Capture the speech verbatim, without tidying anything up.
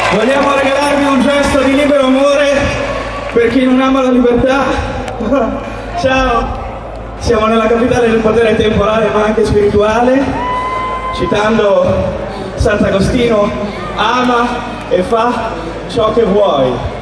Vogliamo regalarvi un gesto di libero amore per chi non ama la libertà. Ciao! Siamo nella capitale del potere temporale ma anche spirituale. Citando Sant'Agostino, ama e fa ciò che vuoi.